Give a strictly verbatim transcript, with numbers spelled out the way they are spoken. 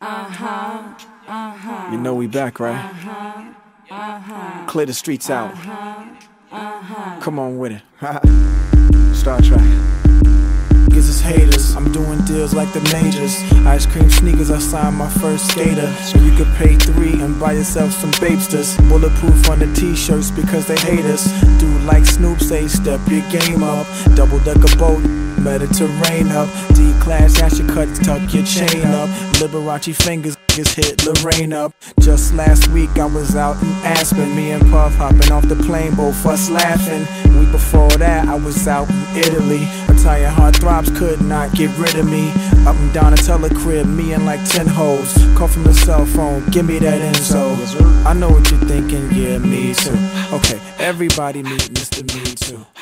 Uh-huh, uh-huh. You know we back, right? Uh-huh, uh-huh. Clear the streets out. Uh-huh, uh-huh. Come on with it. Star Trek. Gives us haters. I'm doing deals like the majors. Ice cream sneakers, I signed my first skater. So you could pay three and buy yourself some Babesters. Bulletproof on the t-shirts because they hate us. Dude like Snoop say, step your game up. Double decker boat, Mediterranean up. D-class, ash your cut, tuck your chain up. Liberace fingers, just hit Lorraine up. Just last week I was out in Aspen. Me and Puff hopping off the plane, both us laughing. Week before that I was out in Italy. Italian heartthrobs could not get rid of me. Up and down a telecrib, me and like ten hoes. Call from the cell phone, give me that info. I know what you're thinking, yeah, me too. Okay, everybody meet Mister Me Too.